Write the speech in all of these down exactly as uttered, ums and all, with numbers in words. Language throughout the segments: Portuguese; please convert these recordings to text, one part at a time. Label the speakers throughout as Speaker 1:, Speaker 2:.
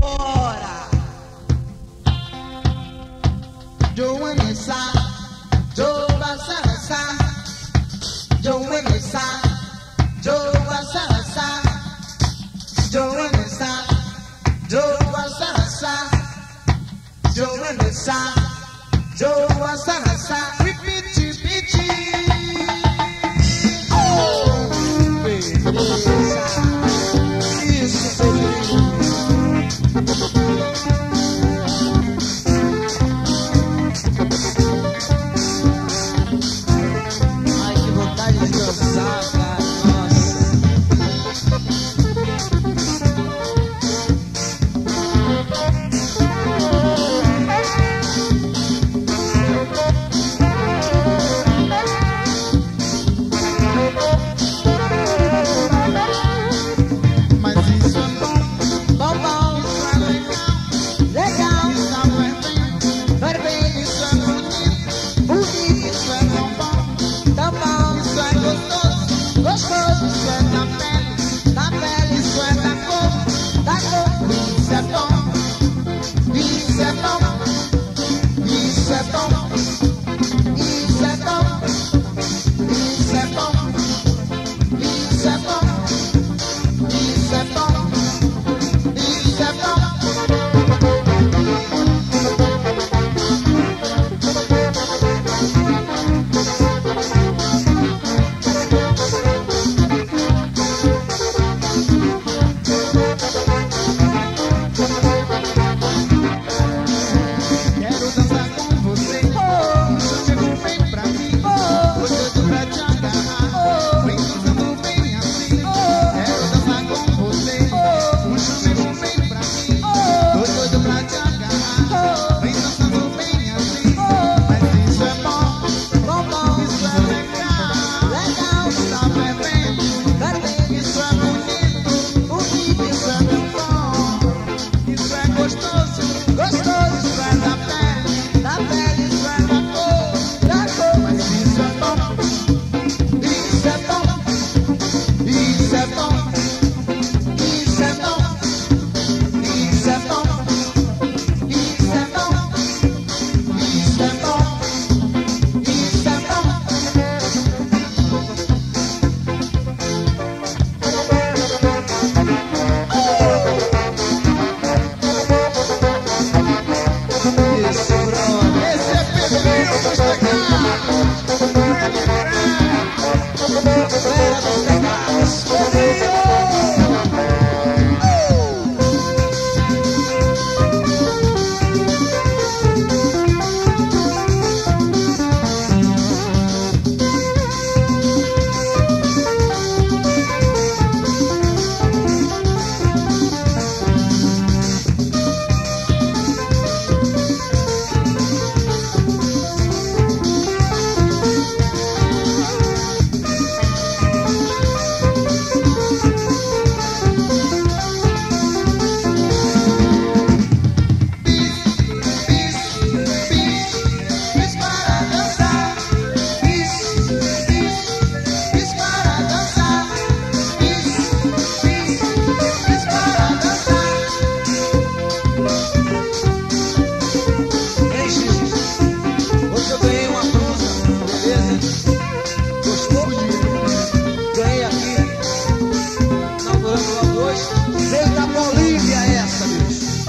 Speaker 1: Veio da Bolívia essa, bicho.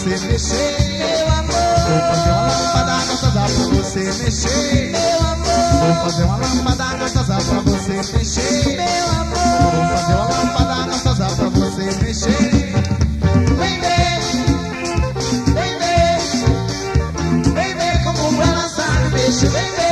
Speaker 1: você mexer, meu amor. Vou fazer uma lâmpada gostosa pra você mexer, meu amor. Vou fazer uma lâmpada gostosa pra você mexer, meu amor. Vou fazer uma lâmpada gostosa pra você mexer. Vem ver, vem ver, vem ver como ela sabe mexer, vem ver.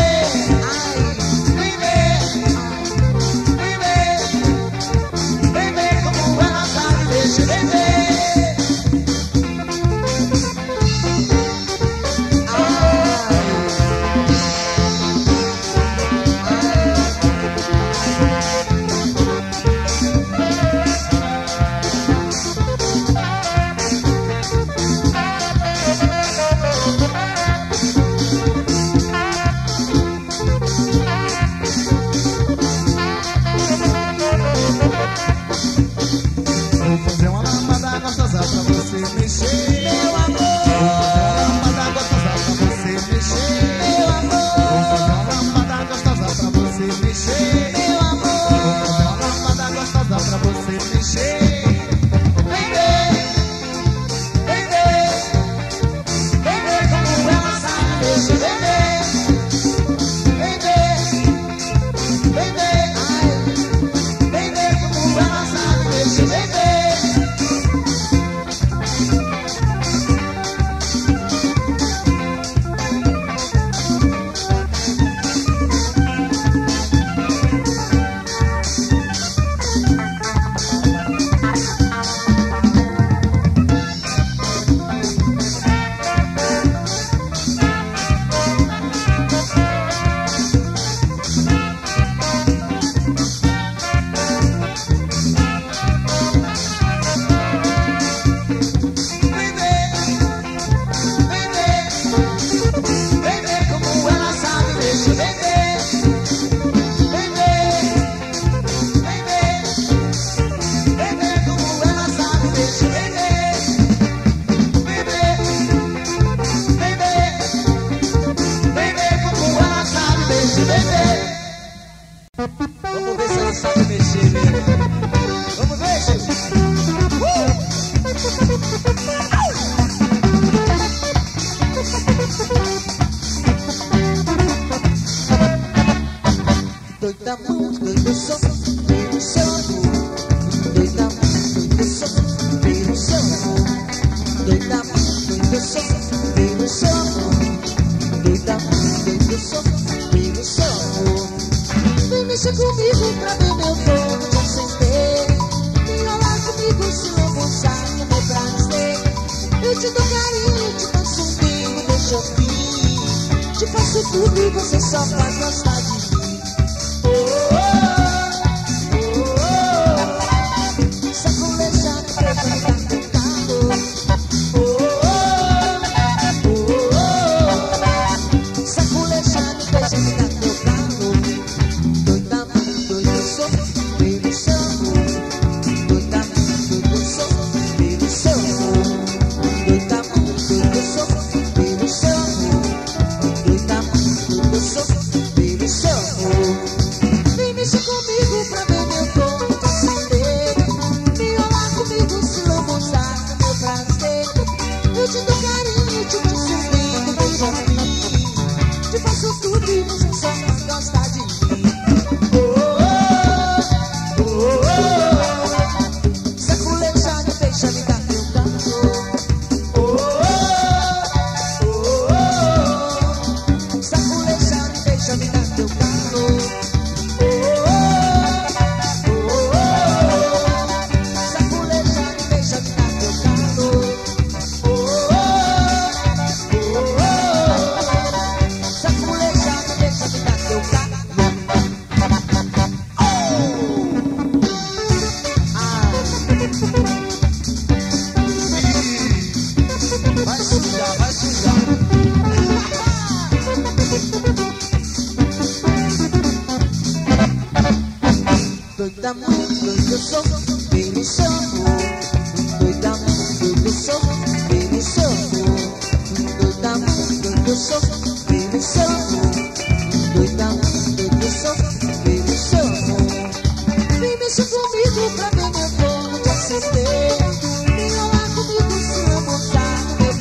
Speaker 2: Pra ver meu corpo te acender, me enrolar comigo, se eu mostrar no meu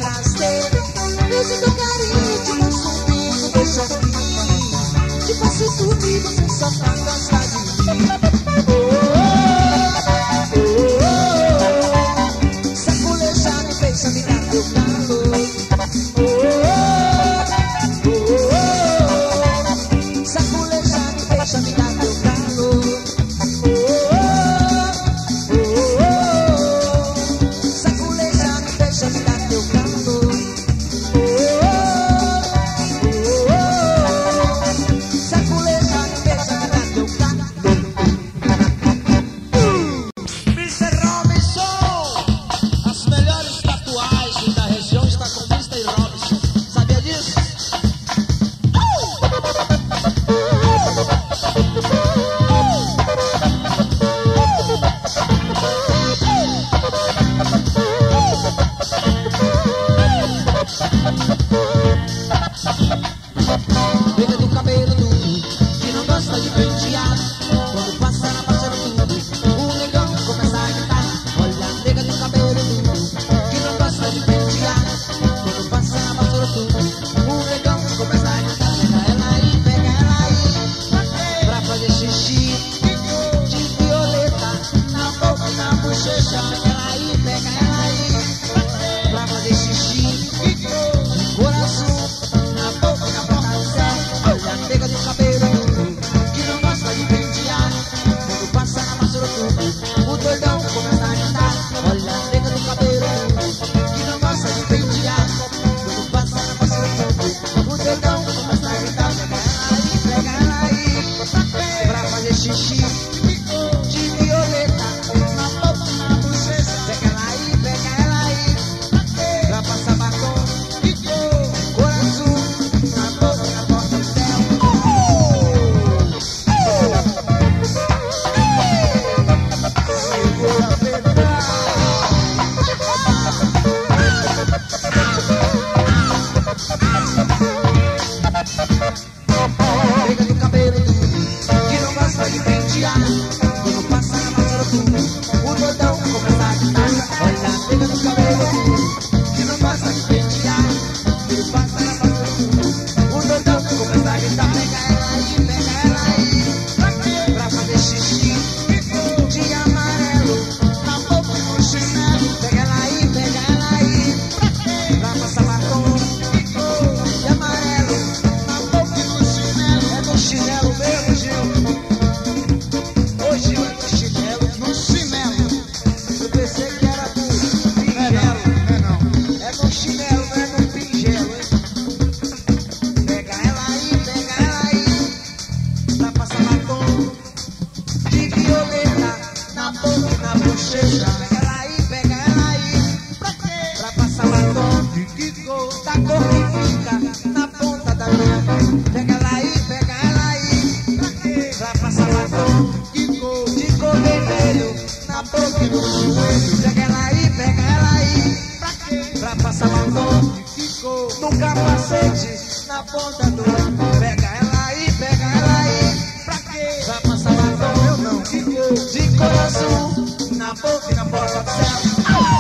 Speaker 2: Pega ela aí, pega ela aí. Pra quê? Pra passar batom de cor, de cor vermelho na boca e no joelho. Pega ela aí, pega ela aí. Pra quê? Pra passar batom de cor no capacete na ponta do lápis. Pega ela aí, pega ela aí. Pra quê? Pra passar batom eu não de cor, de cor azul na boca e na porta do céu.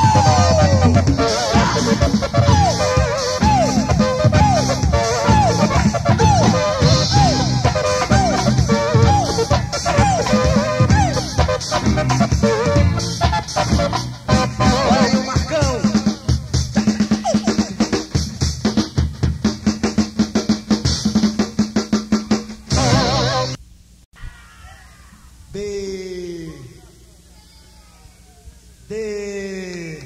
Speaker 2: Olha aí o Marcão. B D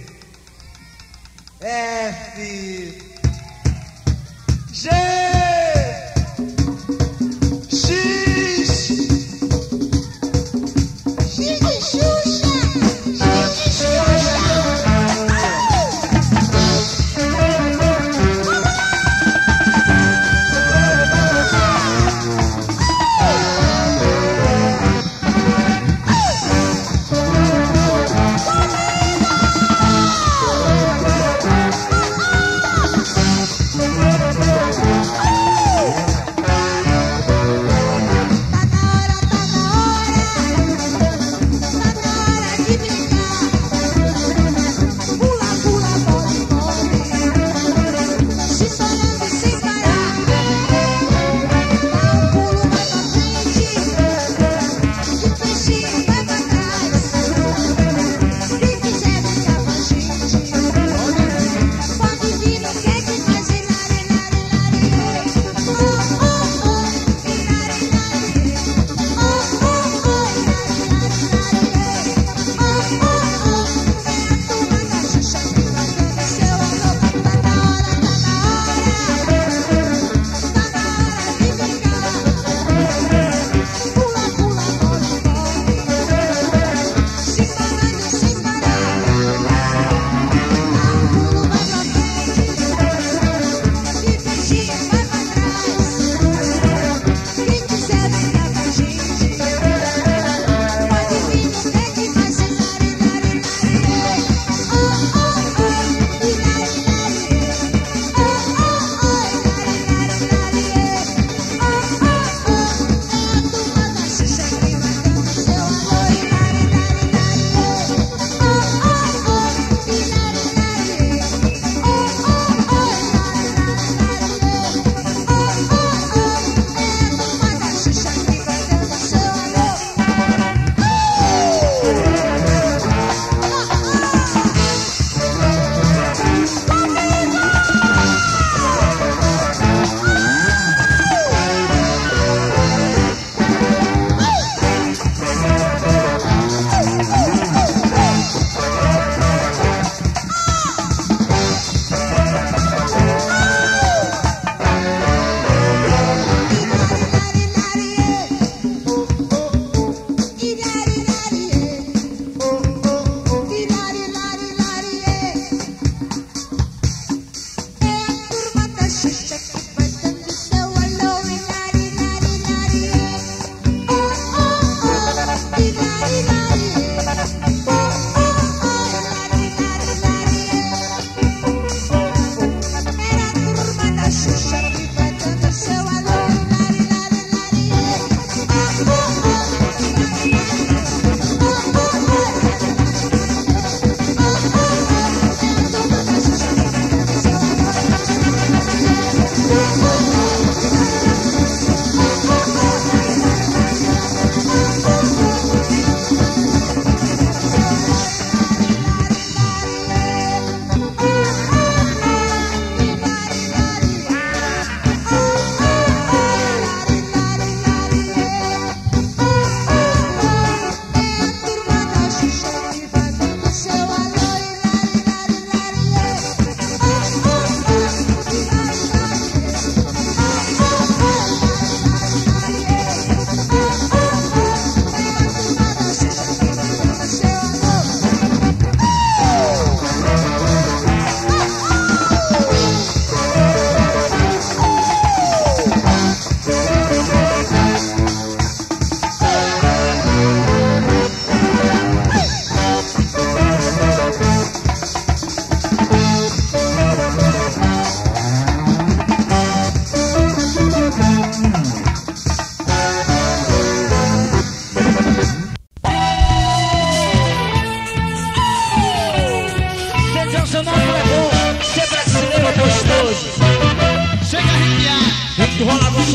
Speaker 2: F G X X de Xuxa, X de Xuxa. Oh,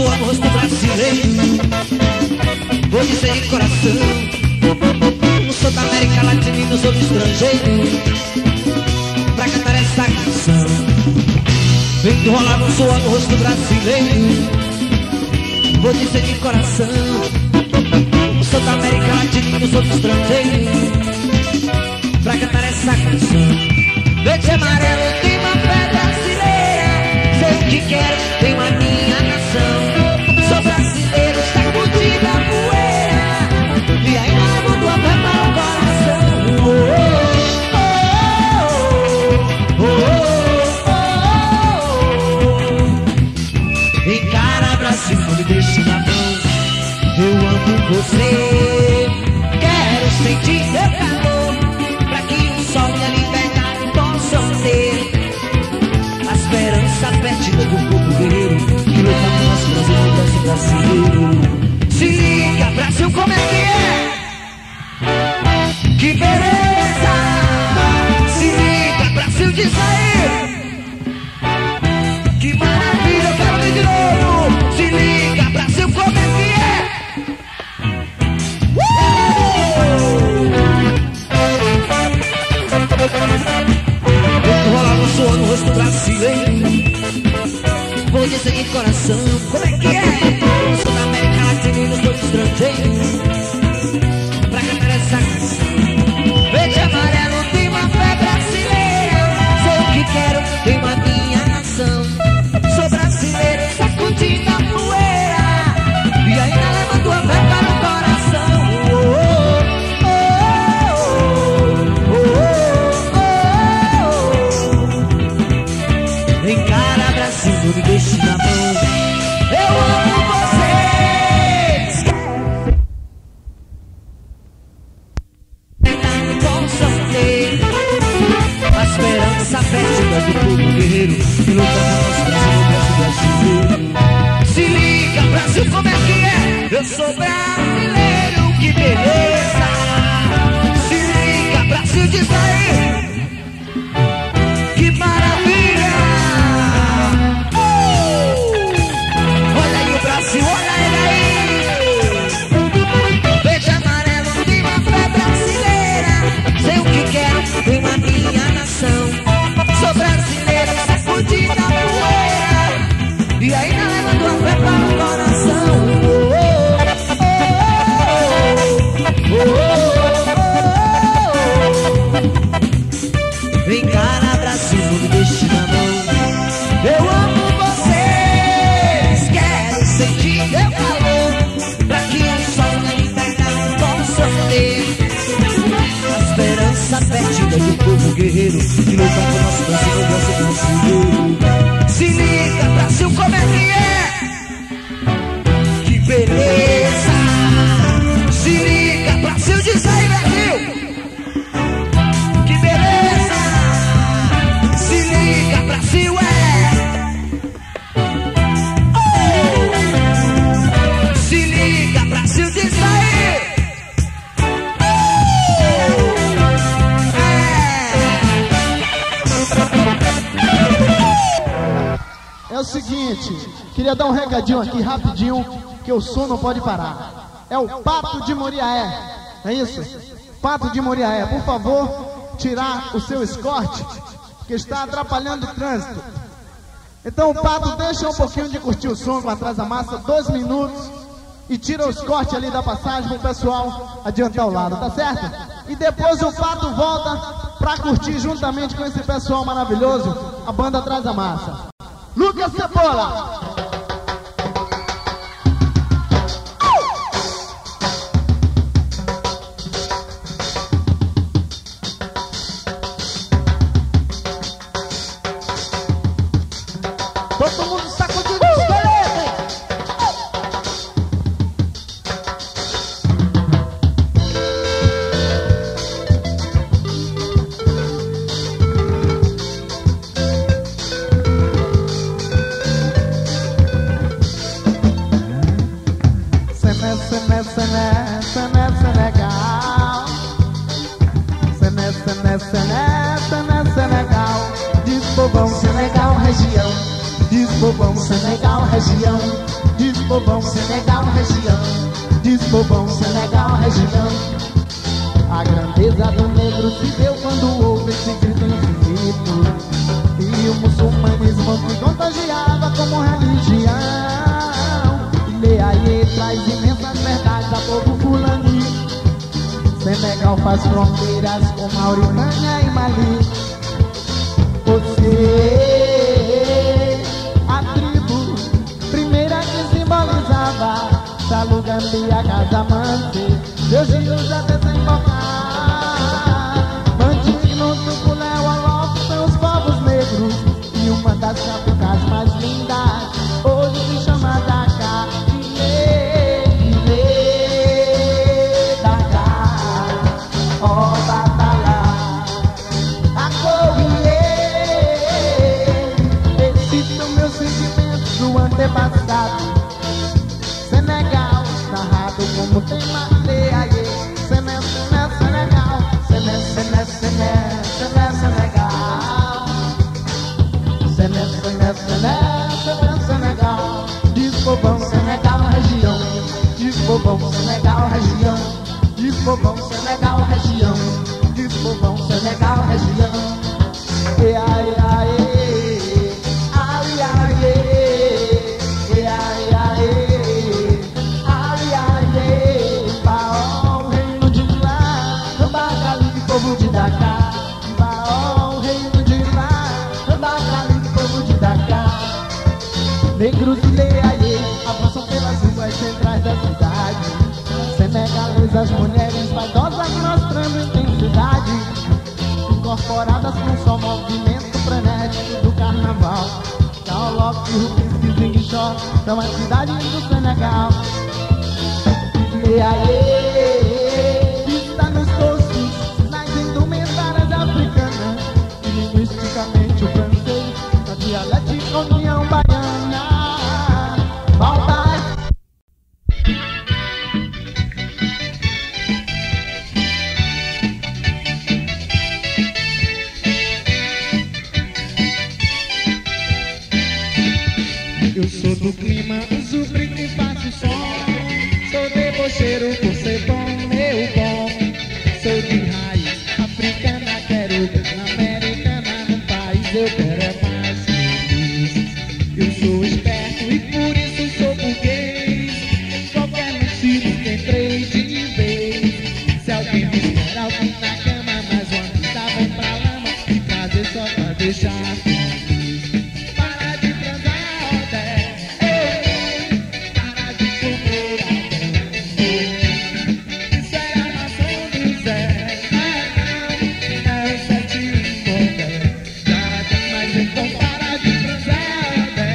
Speaker 2: suor no rosto brasileiro. Vou dizer de coração, não sou da América Latina e não sou do estrangeiro, pra cantar essa canção. Vem rolar no suor no rosto brasileiro. Vou dizer de coração, não sou da América Latina e não sou do estrangeiro, pra cantar essa canção. Verde amarelo tem uma fé brasileira, sei o que quero, tenho a minha nação. Sou brasileiro, está curtindo a poeira, e ainda levo tua fé para o coração. Oh, oh, oh, oh, oh, oh. Encara Brasil, não me deixe na mão. Eu amo você, quero sentir teu calor, pra que o sol e a liberdade possam ter a esperança perdida do povo guerreiro que luta por nós, Brasil, nosso brasileiro. Se liga, Brasil, como é que é? Que beleza! Se liga, Brasil, diz aí! Que maravilha, eu quero ver de novo! Se liga, Brasil, como é que é? Vou rolar no suor no rosto brasileiro. Vou dizer de coração, como é que é? Eu sou da América Latina e não sou estrangeiro, pra cantar essa canção. Verde e amarelo tem uma fé brasileira, sei o que quero, tenho a minha nação. Sou brasileiro, sacudindo a poeira, e ainda levando a fé para o coração. Encara Brasil, não me deixe na mão. Eu amo vocês. Não possam ter a esperança perdida do povo guerreiro que luta por nós, Brasil, Brasil brasileiro. Se liga, Brasil, como é que é? Eu sou brasileiro, que beleza. Se liga, Brasil, diz aí. Que maravilha! Brasil, olha ele aí. Verde amarelo tem uma fé brasileira, sei o que quero, tenho a minha nação. Sou brasileiro, sacudindo a poeira, e ainda levando a fé para o coração. Vem cá na Brasil, não me deixe na mão. Eu amo sentir teu calor, pra que o sol e a liberdade possam ter a esperança perdida do povo guerreiro que luta por nosso Brasil, nosso brasileiro. Se liga, Brasil, como é que é? Que beleza! Se liga, Brasil, diz aí, Brasil! Que beleza! Se liga, Brasil, é! Brasil, diz aí!
Speaker 1: É o seguinte, queria dar um recadinho aqui rapidinho, que o som não pode parar. É o Pato de Moriaé, é isso? Pato de Moriaé, por favor, tirar o seu escorte, que está atrapalhando o trânsito. Então, Pato, deixa um pouquinho de curtir o som com a Traz a Massa, dois minutos. E tira os cortes ali da passagem pro pessoal adiantar o lado, tá certo? E depois o Pato volta pra curtir juntamente com esse pessoal maravilhoso a banda Traz a Massa. Lucas Cebola!
Speaker 2: Todo mundo sacudindo os esqueletos!
Speaker 1: Sené, sené, sené, Senegal. Sené, sené, sené, sené, Senegal. Diz povão, Senegal, região. Diz povão, Senegal, região. Diz Bobão,
Speaker 2: Senegal, região.
Speaker 1: diz Bobão,
Speaker 2: Senegal, região.
Speaker 1: a grandeza do negro se deu quando houve esse grito infinito. E o muçulmanismo que contagiava como religião. E Leaie traz imensas verdades a povo fulani. Senegal faz fronteiras com Mauritânia e Mali. Você, a tribo primeira que simbolizava Salu, Gambia, Casamance, seus rios a desembocar. Mandigno, Tuculé, Wolof são os povos negros. E uma das capitais mais lindas hoje se chama Dakar. Ilê, Ilê, Dakar, ó batalha, acolhê. Esses são meus sentimentos do antepassado. Senegal, narrado como tema Leaie. Sené, Sené, Senegal, Sené, Sené, Sené, Sené, Senegal. Sené, Sené, Sené, Sené, Senegal. Diz Bobão,
Speaker 2: Senegal, região.
Speaker 1: diz Bobão,
Speaker 2: Senegal, região.
Speaker 1: diz Bobão,
Speaker 2: Senegal, região.
Speaker 1: diz Bobão.
Speaker 2: Senegal, região.
Speaker 1: E ai, ai,
Speaker 2: Ai, ai, ai.
Speaker 1: e ai, ai,
Speaker 2: Ai, ai, ai.
Speaker 1: Baó, reino de lá,
Speaker 2: Bagali, povo de Dakar.
Speaker 1: Baó, reino de lá.
Speaker 2: Bagali, povo de Dakar.
Speaker 1: Negros e Leaie avançam pelas ruas centrais da cidade. Senegalesas, mulheres vaidosas mostrando intensidade, incorporadas num só movimento frenético do carnaval. Kaolok, Rufisque, Ziguinchó são as cidades do Senegal. Leaie está nos tostos, nas indumentárias africanas, e linguisticamente o francês, na dialética união baiana. Volta! Eu sou do clima azul, brinco e faço som. Sou debocheiro por ser bom, meu bom. Sou de raiz africana, quero na americana. No país eu quero é mais feliz. Eu sou esperto e por isso sou burguês. Qualquer motivo que entrei de vez. Se alguém me espera alguém na cama, mas uma vida vão pra lama e trazer só pra deixar feliz. Para de transar, Odé. Para de comer, Odé. Isso é a nação do Zé. Ah, não, é o sete e um, Odé. Já tem mais, então para de transar, Odé.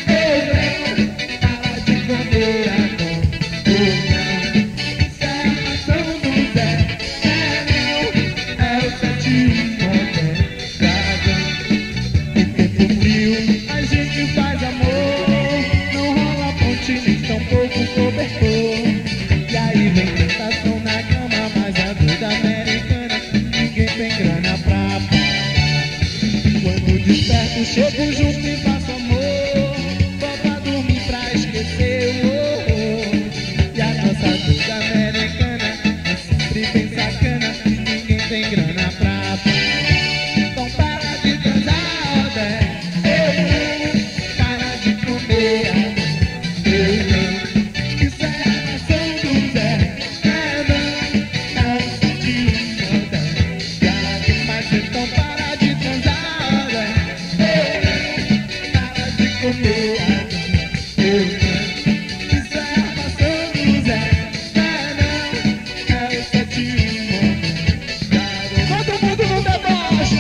Speaker 1: Para de comer, Odé. Isso é a nação do Zé. Ah, não, é o sete e um, Odé. Já tem. O tempo frio, a gente faz amor. Não rola ponte, nem tão pouco cobertor. E aí vem tentação na cama, mas a vida americana ninguém tem grana pra pagar. Quando desperto, chego junto e faço amor. Vou pra dormir pra esquecer o horror. E a nossa vida americana é sempre bem sacana, ninguém tem grana pra pagar. Então para de transar, Odé. Eu não. Para de comer, Odé. Eu não. Isso é a nação do Zé. É não. É o sete e um, Odé. Já demais, então para de transar, Odé. Eu não. Para de comer, Odé. Eu não. Isso é a nação do Zé. É não. É o sete e um, Odé. Todo mundo no deboche.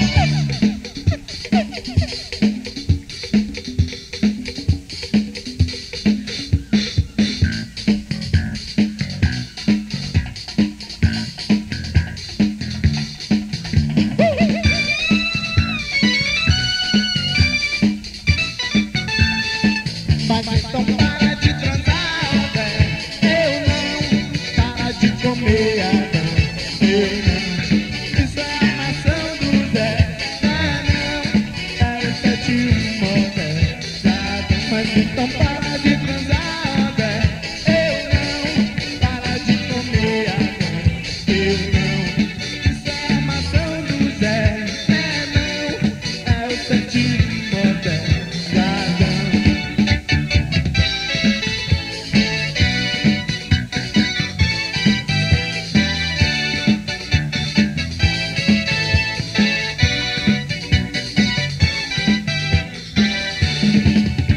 Speaker 1: Mas então para de transar, Odé. Eu não. Para de comer, Odé. Eu não. Isso é a nação do Zé. Ah, não. É o sete e um, Odé. Já tem. Mas então para de transar, Odé.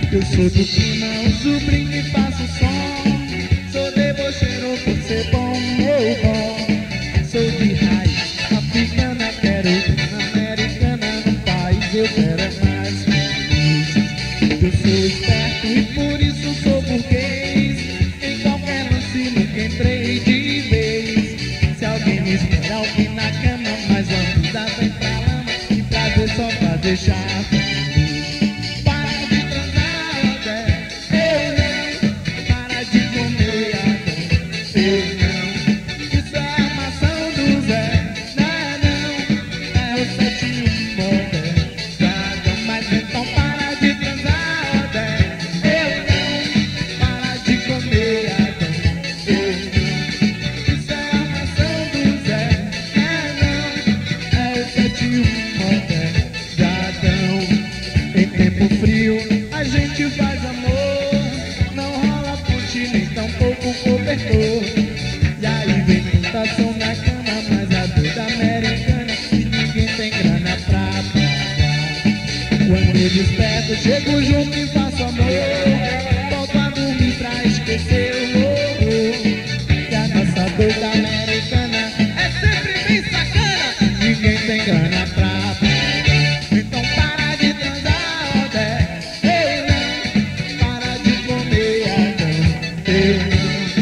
Speaker 1: Eu sou do clima, uso brinco e faço som. Sou debocheiro por ser bom, meu bom. Sou de raiz africana, quero americana no país. Eu quero é mais feliz. Eu sou esperto e por isso sou burguês. Em qualquer lance nunca entrei de vez. Se alguém me espera, alguém na cama, mas a vida vem pra lama. E prazer só pra deixar feliz. E aí vem tentação na cama, mas a doida americana e ninguém tem grana pra pagar. Quando eu desperto, chego junto e faço amor. Volto a dormir pra esquecer o horror. E a nossa doida americana é sempre bem sacana, ninguém tem grana pra pagar. Então para de transar, Odé, eu não. Para de comer, Adão, eu não.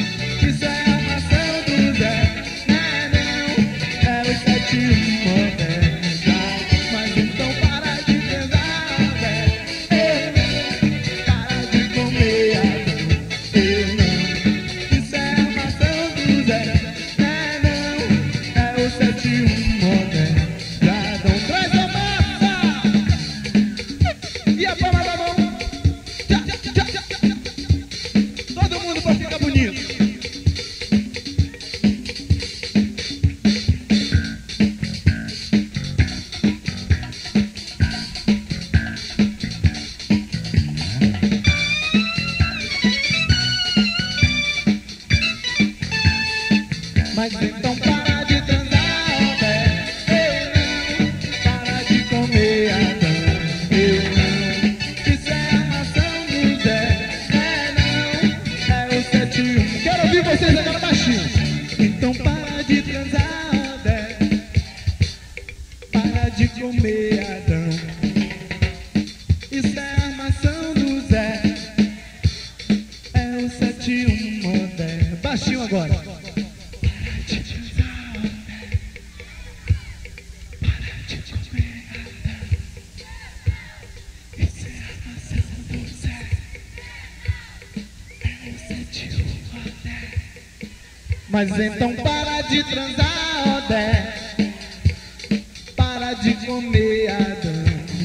Speaker 1: Mas então para de transar, Odé, eu não. Para de comer, Adão, eu não. Isso é armação do Zé, é não. É o sete um. Quero ouvir vocês agora baixinho. Então para de transar, Odé, para de comer, Adão. Isso é armação do Zé, é o sete um, Odé. Baixinho agora. Mas então para de transar, Odé, para de comer, Adão.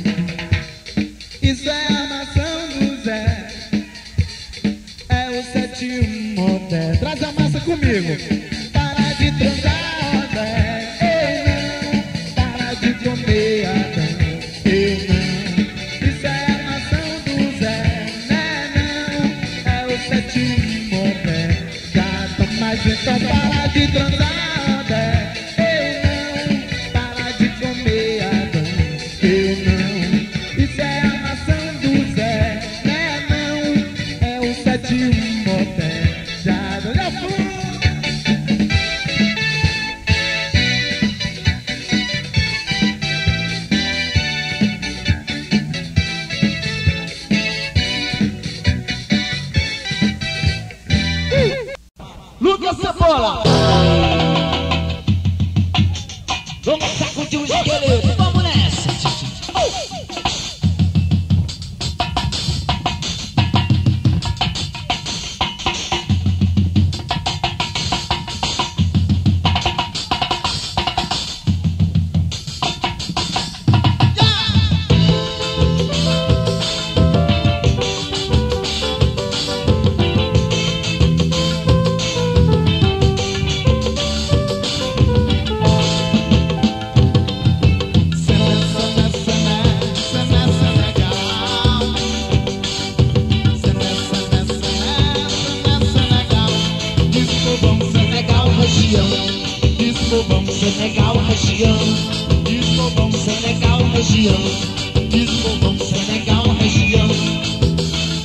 Speaker 1: Isso é armação do Zé, é o sete um, Odé. Traz a massa comigo. Para de transar, Odé, eu não. Para de comer, Adão, eu não. Isso é armação do Zé, né não. É o sete um, Odé. Mas então para de transar, Odé, eu não. Para de comer, Adão, eu não. Isso é a maçã do Zé, né não. É o sete um, Odé, já deu já fui.
Speaker 2: Lucas Cebola. Vamos sacudir o esqueleto, vamos nessa.
Speaker 3: Descobão, Senegal, região. Descobão, Senegal, região. Descobão, Senegal, região.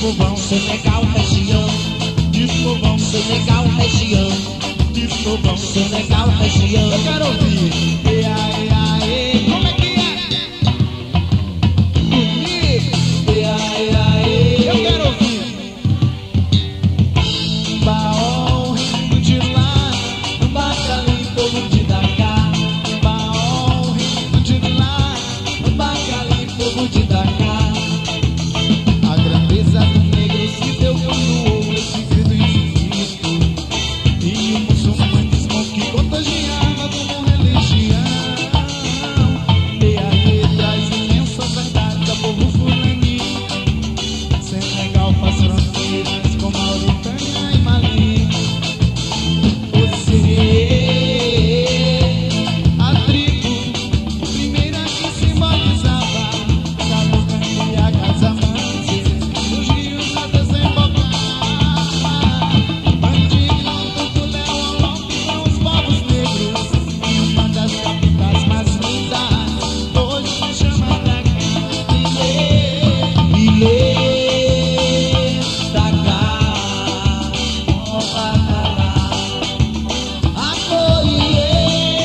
Speaker 3: Povão, Senegal, região. Povão, Senegal, região. Povão, Senegal, região.
Speaker 1: Eu quero ouvir. E aí, aí, como é que é? Bonito.
Speaker 3: E aí, aí,
Speaker 1: eu quero ouvir. Baó, rindo de lá,
Speaker 3: Bacalim, povo de Dakar.
Speaker 1: Baó, rindo de lá,
Speaker 3: Bacalim, povo de Dakar.
Speaker 1: a grandeza do negro se deu quando houve esse grito infinito. E o muçulmanismo que contagiava como religião. E a letra as imensas verdades do povo fulani. Senegal faz fronteiras com Mauritânia e Mali. Você, a tribo primeira que simbolizava Caluga e a Casamance, os rios a desembocar. Bandido, Tutuléu, Olompe são os povos negros. E uma das capitais mais lindas hoje se chama Dakar.
Speaker 3: Ilê, Dakar, Obatalá, Apoiê.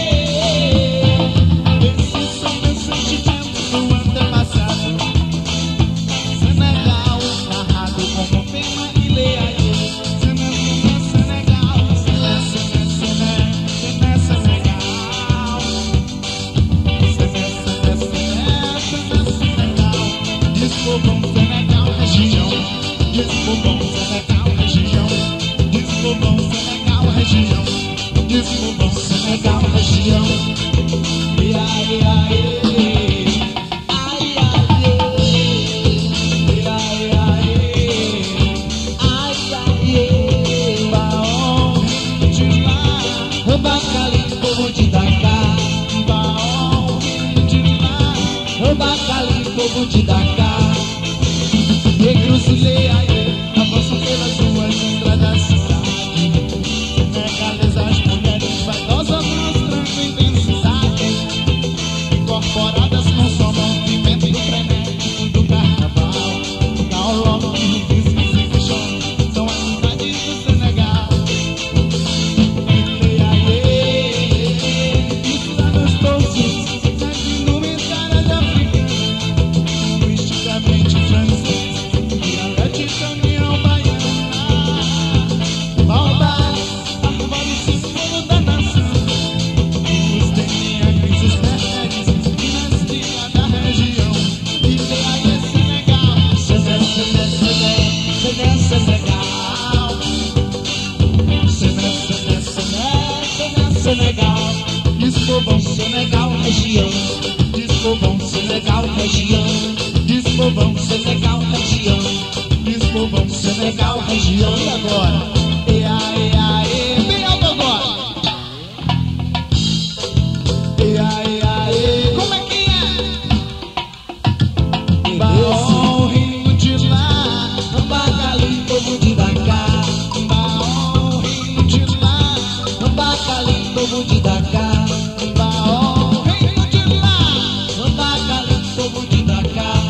Speaker 1: Esses são descendentes do antepassado. Senegal, narrado como tema Ileaê. Senegal, Senegal, Senegal, Senegal, Senegal. Despovam Senegal, região. Despovam Senegal, região. Despovam Senegal, região. Despovam Senegal, região. E aí, aí,
Speaker 3: Ai, ai,
Speaker 1: e aí, aí,
Speaker 3: ai, ai,
Speaker 1: Baó, rindo de lá,
Speaker 3: Bacalim, povo de Dakar.
Speaker 1: Baó, rindo de lá.
Speaker 3: Bacalim, povo de Dakar.
Speaker 1: Negros Ileaê, avançam pelas ruas dentro da cidade. Senegalesa, as mulheres vaidosas mostrando intensidade. Incorporadas não só no movimento frenético do carnaval. Caoló, Rufisques e Quixão são as cidades do Senegal. Ileaê, isla dos touros, sete indumentárias africanas, linguisticamente francês. Dialética União Baiana, baobás, árvore símbolo da nação. Os tenianos, os berberes, dinastia da região. Ileaê, Senegal,
Speaker 3: Sené, Sené, Sené, Sené, Senegal.
Speaker 1: Sené, Sené, Sené, Sené, Senegal.
Speaker 3: Despovam Senegal, região.
Speaker 1: Despovam
Speaker 3: Senegal, região.
Speaker 1: Despovam
Speaker 3: Senegal, região.
Speaker 1: Despovam Senegal, região. E agora? E aí, aí, bem alto agora. E aí, aí, como é que é? Baó, rindo de lá,
Speaker 3: Bacalim, povo de Dakar.
Speaker 1: Baó, rindo de lá,
Speaker 3: Bacalim, povo de Dakar.
Speaker 1: Baó, rindo de lá.
Speaker 3: Bacalim, povo de Dakar.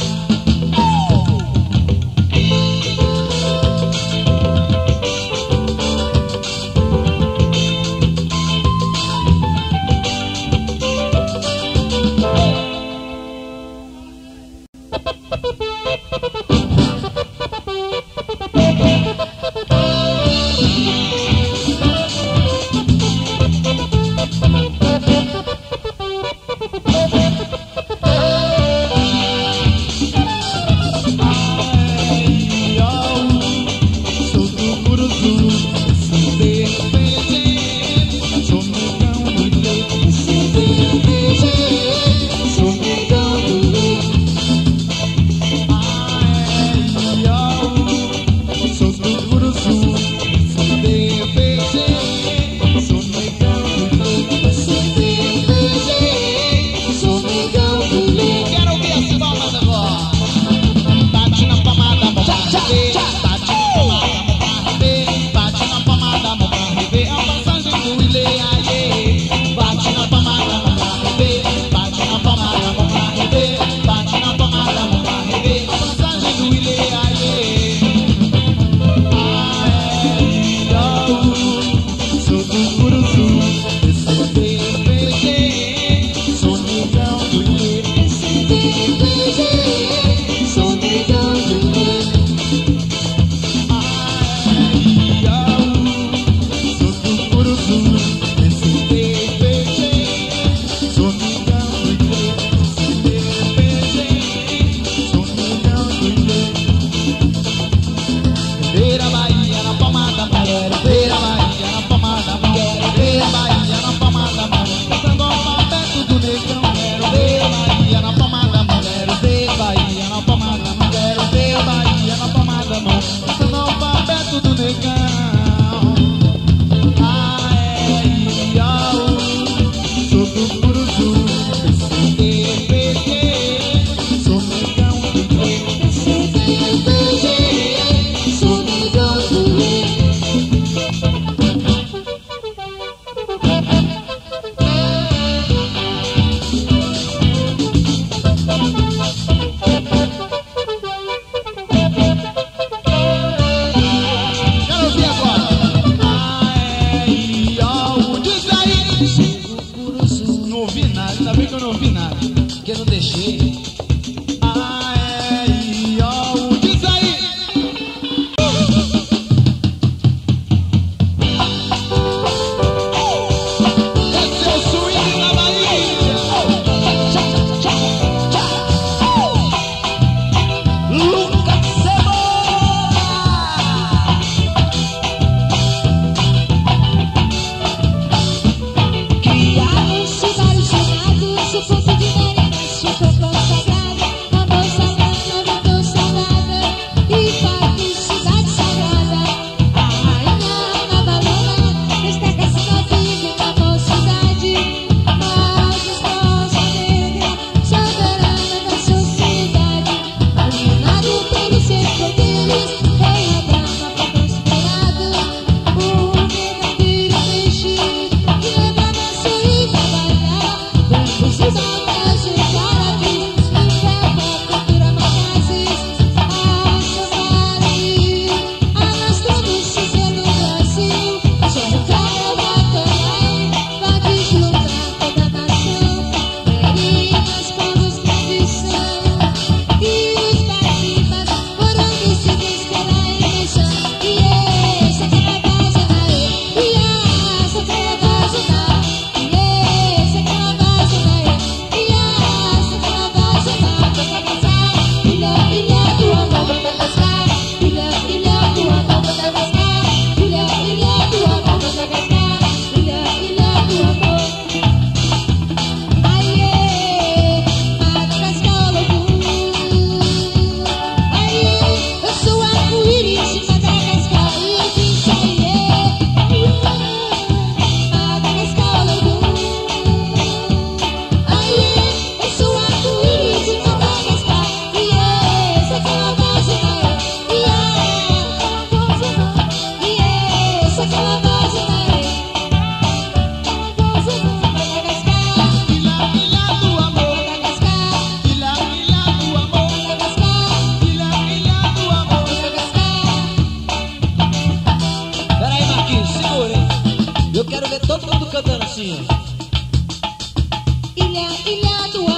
Speaker 1: Ai, ó, sou do Curuzu, sou de repente, sou negão do leite, sou de repente, sou negão do leite.
Speaker 3: Todo mundo cantando assim, ó.
Speaker 4: Ilha, ilha do